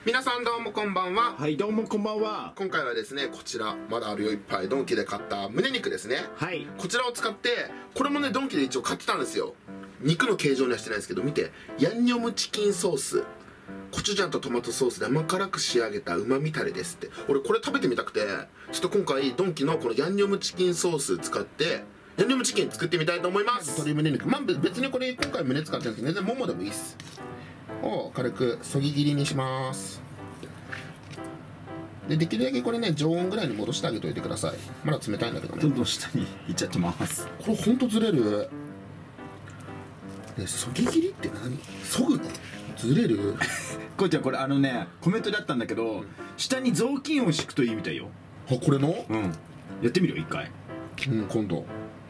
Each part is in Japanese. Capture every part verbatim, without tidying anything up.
皆さんどうもこんばんは。 はい、どうもこんばんは。 今回はですね、こちらまだあるよいっぱいドンキで買った胸肉ですね。 はい、 こちらを使って、これもねドンキで一応買ってたんですよ。肉の形状にはしてないですけど、見て、ヤンニョムチキンソース、コチュジャンとトマトソースで甘辛く仕上げたうまみタレですって。俺これ食べてみたくて、ちょっと今回ドンキのこのヤンニョムチキンソース使ってヤンニョムチキン作ってみたいと思います。鶏胸肉、まあ別にこれ今回胸使ってるんですけど、全然ももでもいいっす。を軽くそぎ切りにします。でできるだけこれね常温ぐらいに戻してあげといてください。まだ冷たいんだけどね。 どんどん下にいっちゃってます。 これほんとずれる。ね、そぎ切りって何？そぐの？ずれる？ こうちゃんこれあのねコメントであったんだけど、うん、下に雑巾を敷くといいみたいよ。 あ、これの？ うん。やってみるよ一回。 うん、今度。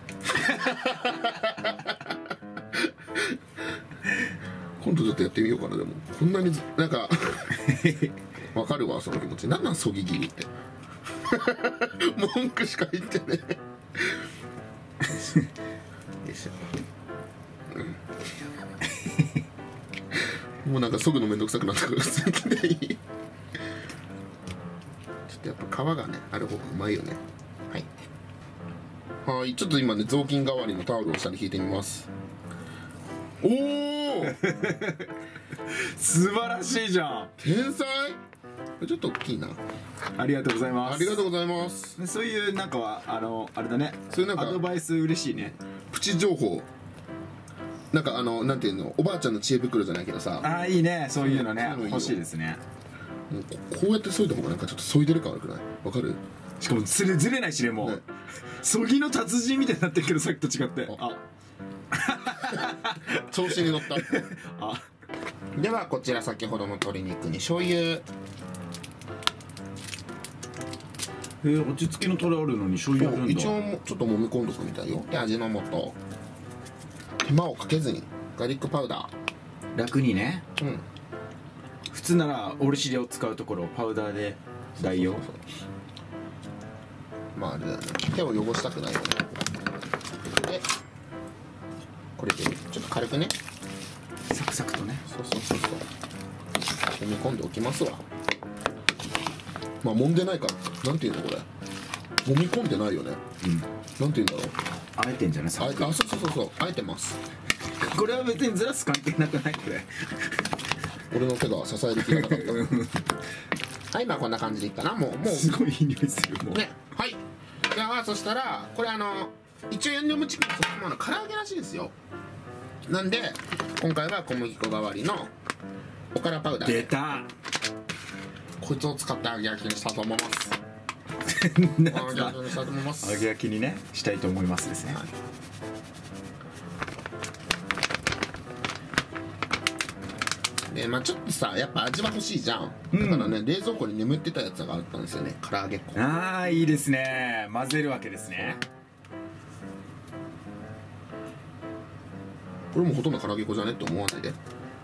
今度ちょっとやってみようかな。でもこんなになんかわかるわその気持ち。なんなんそぎ切りって文句しか言ってねえ。よいしょ、うん、もうなんかそぐのめんどくさくなったから好きでいい。ちょっとやっぱ皮がねある方がうまいよね。はいはい、ちょっと今ね雑巾代わりのタオルを下に引いてみます。おお素晴らしいじゃん。 天才。ちょっと大きいな。 ありがとうございます。 ありがとうございます。 そういうなんかはあのあれだね、 そういうなんかアドバイス嬉しいね。 プチ情報、なんかあのなんていうの、おばあちゃんの知恵袋じゃないけどさ、 ああいいね、そういうのね、 そういうのいいよ。 欲しいですね。 こうやって削いだ方がなんかちょっと削いでる感悪くない？わかる？ しかもずれずれないしね、もうね、そぎの達人みたいになってるけどさっきと違って、あ調子に乗ったあではこちら先ほどの鶏肉に醤油。 えー、落ち着きのタレあるのに醤油あるんだ。 一応ちょっと揉み込んどくみたいよ。で味の素、手間をかけずにガーリックパウダー楽にね。 ー。うん、 普通ならおろしでを使うところをパウダーで代用。 まああれだよね、手を汚したくないよね。でこれでちょっと軽くねサクサクとね。 そうそうそうそう揉み込んでおきますわ。まあ揉んでないからなんていうのこれ、揉み込んでないよね。 うん、 なんていうんだろう、 あえてんじゃない。 あえて、あ、そうそうそうそう、あえてます。 これは別にずらす関係なくない？これ俺の手が支える気がなかったはい、まあこんな感じでいいかな。もうもうすごいいい匂いするもうね。はい、じゃあそしたらこれあの一応ヤンニョムチキンのそのままの唐揚げらしいですよ。なんで今回は小麦粉代わりのおからパウダーで出たこいつを使って揚げ焼きにしたと思います揚揚げ焼きにしたと思います。 げ焼きにねしたいと思いますですね。 はい、でまあちょっとさやっぱ味は欲しいじゃん、 うん、 だからね冷蔵庫に眠ってたやつがあったんですよね、唐揚げ粉。 ああいいですね、混ぜるわけですね。 これもほとんど唐揚げ粉じゃねって思わないで。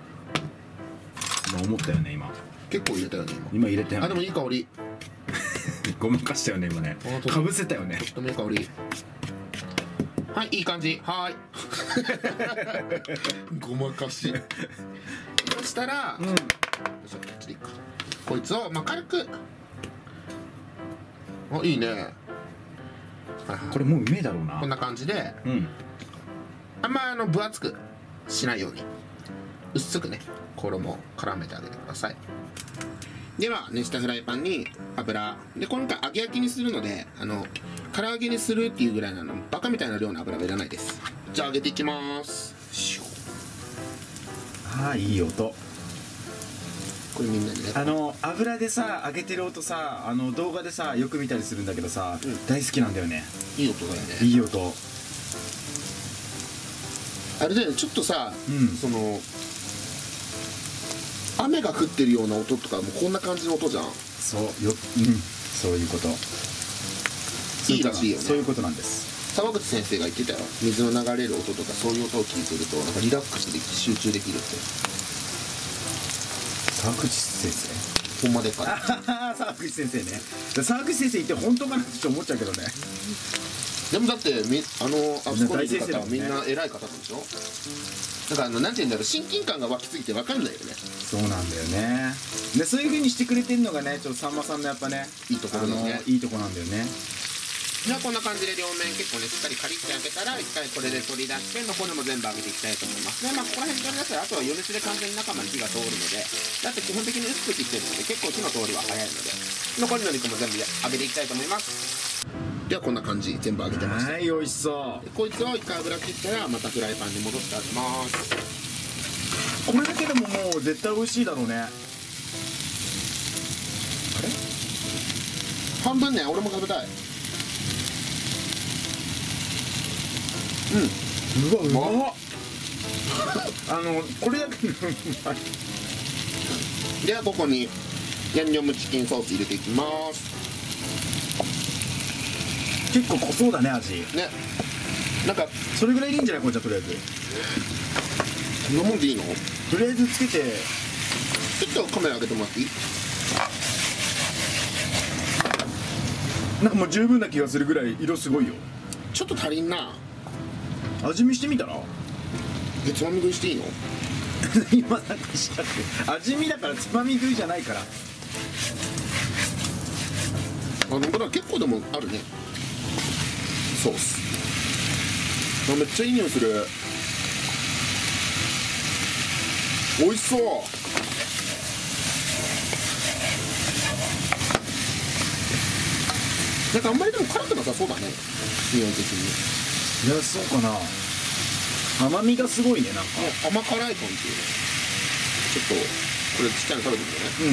今思ったよね。今結構入れたよね今。 今入れたよね。 あでもいい香りごまかしたよね今ね。かぶせたよね。 とってもいい香り。はい、いい感じ。はーいごまかしそしたら、うん、よいしょ、こっちでいいか。こいつを、まあ、軽く、あ、いいね。 これもううめえだろうな。 こんな感じで、 うん、 あんまあの分厚くしないように薄くね衣を絡めてあげてください。では熱したフライパンに油で、今回揚げ焼きにするのであの唐揚げにするっていうぐらいなのバカみたいな量の油はいらないです。じゃあ揚げていきます。 ああいい音。 これみんなにね、 あの油でさ揚げてる音さ、あの動画でさよく見たりするんだけどさ、うん、大好きなんだよね。 いい音だよね。 いい音。 あれだよね、ちょっとさ、 うん、 その雨が降ってるような音とかもこんな感じの音じゃん。 そうよ、うん、そういうこと。 いいらしいよね。 そういうことなんです。 沢口先生が言ってたよ。水の流れる音とかそういう音を聞いてるとなんかリラックスできて集中できるって。 沢口先生ほんまでっかい。 沢口先生ね。沢口先生言って本当かなって思っちゃうけどね。 でもだってみあのあそこにいる方はみんみんなな偉い方なんでしょ。だからあのなんて言うんだろう、親近感が湧きすぎて分かんないよね。 そうなんだよね。でそういう風にしてくれてるのがね、ちょっとさんまさんのやっぱね、 いいところだね。 あのいいとこなんだよね。 じゃあこんな感じで両面結構ねしっかりカリッて焼けたら一回これで取り出して残りも全部揚げていきたいと思いますね。まあここら辺取り出したらあとは余熱で完全に中まで火が通るので、だって基本的に薄く切ってるので結構火の通りは早いので、残りの肉も全部揚げていきたいと思います。ではこんな感じ全部揚げてました。 はい、美味しそう。 でこいつを一回油切ったらまたフライパンに戻してあげます。 これだけでももう絶対美味しいだろうね。あれ半分ね、俺も食べたい。うん、 うわうまっあのこれだけでうまい。 ではここにヤンニョムチキンソース入れていきます。 結構濃そうだね、味ね、なんかそれぐらいでいいんじゃない、これじゃとりあえずこんなもんでいいの？ とりあえずつけて。 ちょっとカメラ上げてもらっていい？ なんかもう十分な気がするぐらい色すごいよ。 ちょっと足りんな。 味見してみたらえ、つまみ食いしていいの？ 今なんかしちゃって味見だからつまみ食いじゃないから。 あのこれは結構でもあるね、ソース。あ、めっちゃいい匂いする。美味しそう。なんかあんまりでも辛くなさそうだね、匂い的に。 いや、そうかな。甘みがすごいね、なんか甘辛い感じ。ちょっとこれちっちゃいの食べてみてね。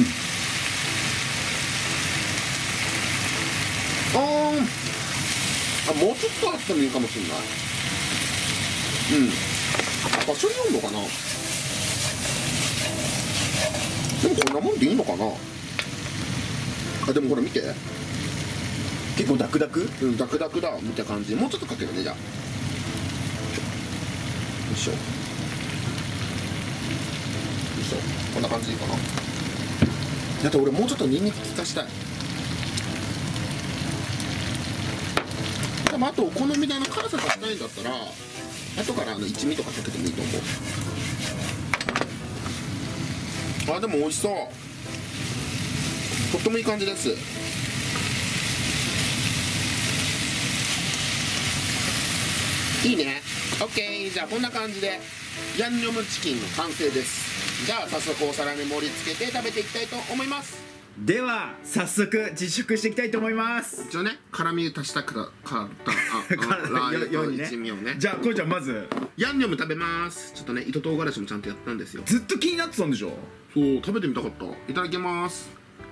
うん。 あーあ、もうちょっとあってもいいかもしれない。うん、場所に温度かな。でもこんなもんでいいのかな。あ、でもほら見て、 結構ダクダク。 うん、ダクダクだみたいな感じ。もうちょっとかけるね、じゃあ。よいしょよいしょ、こんな感じでいいかな。だって俺もうちょっとニンニク効かしたい。でもあとお好みであの辛さ足したいんだったら後からあの一味とかかけてもいいと思う。あ、でも美味しそう。とってもいい感じです。いいね。 OK。 じゃあこんな感じでヤンニョムチキンの完成です。じゃあ早速お皿に盛り付けて食べていきたいと思います。 では早速実食していきたいと思います。 一応ね、辛み足したからかたあからラー油とよようにね一味をね。 じゃあこいちゃんまずヤンニョム食べます。ちょっとね、糸唐辛子もちゃんとやったんですよ。 ずっと気になってたんでしょ。 そう、食べてみたかった。いただきます。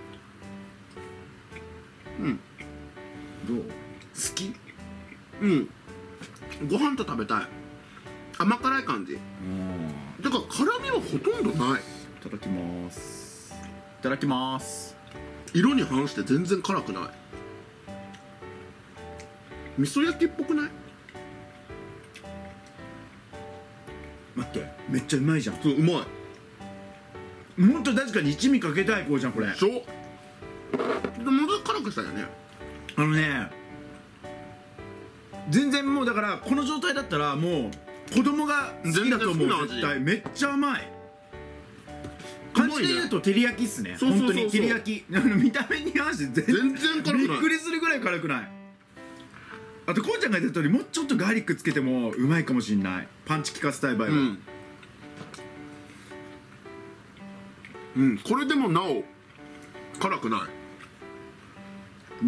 うん、 どう？好き？ うん、ご飯と食べたい。甘辛い感じ。 うん。 だから辛みはほとんどない。 いただきます。いただきます。 色に反して全然辛くない。味噌焼きっぽくない？ 待って、めっちゃうまいじゃん。 そう、うまい。 もっと確かに一味かけたいこうちゃんこれ。 でしょ？でももう辛くしたよね。 あのね、全然もうだからこの状態だったらもう子供が好きだと思う。 全然好きな味絶対めっちゃ甘い。感じで言うと照り焼きっすね。 そうそうそうそう本当に照り焼き。あの見た目に関して全全然辛くない。 びっくりするぐらい辛くない。あとこうちゃんが言った通りもうちょっとガーリックつけてもうまいかもしんない。パンチ効かせたい場合は。 うんうん、これでもなお辛くない。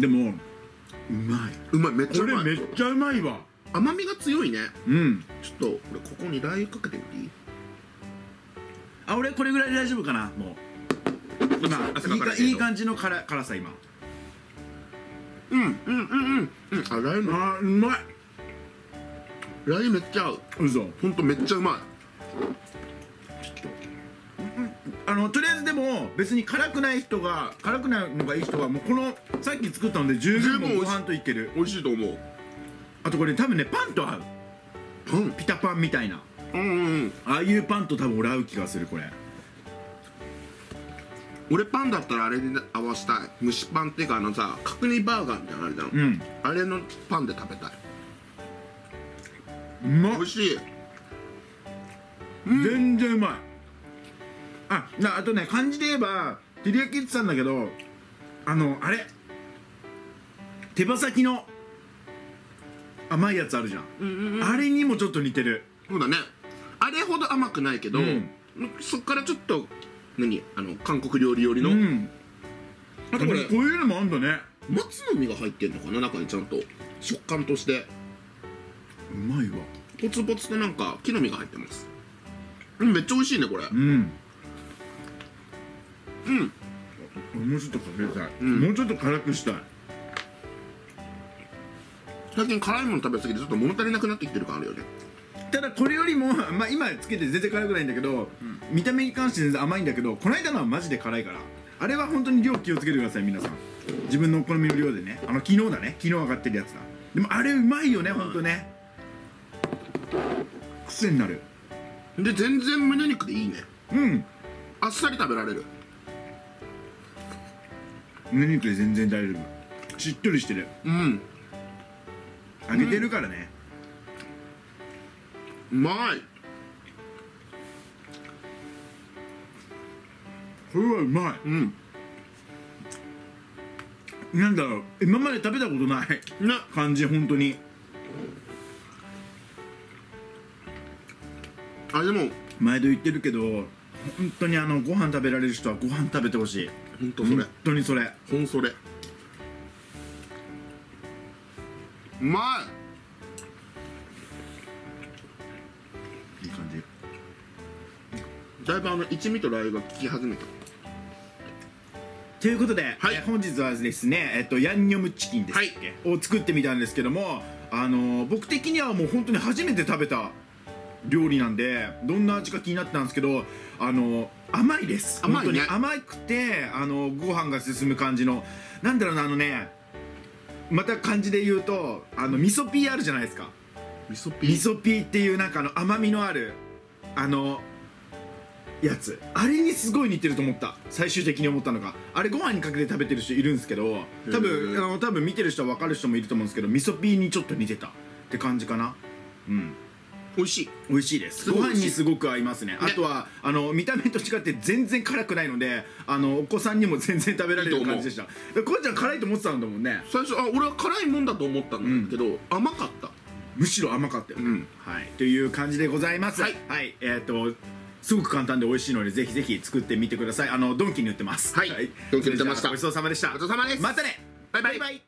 でもうまい。 うまい、めっちゃこうまい。 れめっちゃうまいわ。 甘みが強いね。 うん。 ちょっと俺ここにラー油かけてみていい？ あ、俺これぐらいで大丈夫かな。もう今汗かかないけどいいかいい感じの辛辛さ今。 うんうんうんうんうん。あ、ラー油のあーうまい。 ラー油めっちゃ合う。 嘘。 ほんとめっちゃうまい。 あのとりあえずでも別に辛くない人が辛くないのがいい人はもうこのさっき作ったので十分もうご飯といける。 美味しいと思う。 あとこれ多分ねパンと合う。 パン？ ピタパンみたいなうんうんうん。 ああいうパンと多分俺合う気がするこれ。 俺パンだったらあれで合わしたい。蒸しパンっていうかあのさ角煮バーガーみたいなのあれだろ、 うん。 あれのパンで食べたい。 うまっ美味しい。 全然うまい。あなあとね、漢字で言えば照り焼きって言ってたんだけど、あのあれ手羽先の甘いやつあるじゃん、 うんうんうん、 あれにもちょっと似てる。 そうだね、あれほど甘くないけど、うん、そっからちょっと何あの韓国料理よりの、うん、あとこれこういうのもあんだね。 松の実が入ってんのかな、中にちゃんと食感として。 うまいわ。 ポツポツとなんか木の実が入ってます。めっちゃ美味しいねこれ。 うんうん。 もうちょっとかけたい、うん、もうちょっと辛くしたい。 最近辛いもの食べ過ぎてちょっと物足りなくなってきてる感あるよね。 ただこれよりも、まあ、今つけて全然辛くないんだけど、うん、見た目に関して全然甘いんだけど、この間のはマジで辛いから、あれは本当に量気をつけてください皆さん。自分のお好みの量でね。あの昨日だね、昨日上がってるやつだ。でもあれうまいよね、うん、本当ね。癖になる。 で全然胸肉でいいね。 うん、 あっさり食べられる。 胸肉で全然大丈夫。しっとりしてる。 うん、 揚げてるからね、 うん、うまい。 これはうまい。 うん、 なんだろう、今まで食べたことない感じ、本当に。 あでも毎度言ってるけど、本当にあのご飯食べられる人はご飯食べてほしい。 本当それ、 本当にそれ、 ほんそれ。うまい。いい感じ。 だいぶあの一味とラー油が効き始めた。 ということで、 はい、 え本日はですね、えっとヤンニョムチキンですっけ、はい、を作ってみたんですけども、あの僕的にはもう本当に初めて食べた料理なんで、どんな味か気になってたんですけど、あの甘いです。 甘いね、 本当に甘くて、あのご飯が進む感じの、なんだろうな、あのね、また漢字で言うと、あの味噌ピーあるじゃないですか。 味噌ピー、 味噌ピーっていうなんかあの甘みのあるあのやつ、あれにすごい似てると思った。最終的に思ったのが、あれご飯にかけて食べてる人いるんですけど、多分あの多分見てる人は分かる人もいると思うんですけど、味噌ピーにちょっと似てたって感じかな。うん、 美味しい。 美味しいです。ご飯にすごく合いますね。あとはあの見た目と違って全然辛くないので、あのお子さんにも全然食べられる感じでした。こうちゃん辛いと思ってたんだもんね。 最初あ俺は辛いもんだと思ったんだけど、うん、甘かった。 むしろ甘かったよ、うん、はい、という感じでございます。はい、はい、えー、っとすごく簡単で美味しいので、ぜひぜひ作ってみてください。あのドンキに売ってます。 はい、ドンキに売ってました。 ごちそうさまでした。 ごちそうさまです。 またね。 バイバイ。バイバイ。